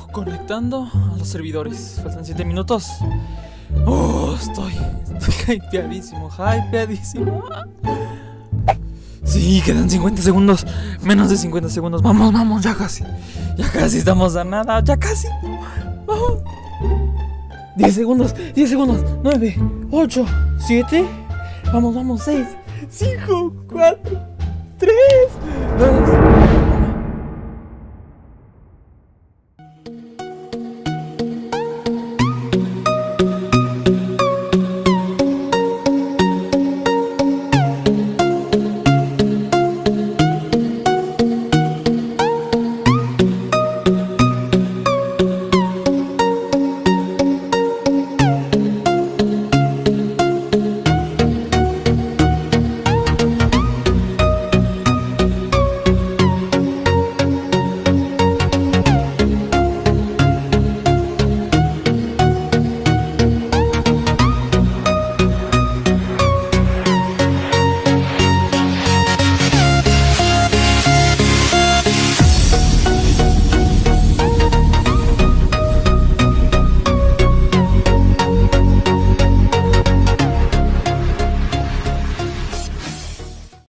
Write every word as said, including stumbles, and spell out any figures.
conectando a los servidores. Faltan siete minutos. Oh, estoy, estoy hypeadísimo, hypeadísimo. Sí, quedan cincuenta segundos. Menos de cincuenta segundos. Vamos, vamos, ya casi. Ya casi estamos a nada, ya casi. Vamos. diez segundos, diez segundos. nueve, ocho, siete. Vamos, vamos, seis, cinco, cuatro, tres, dos.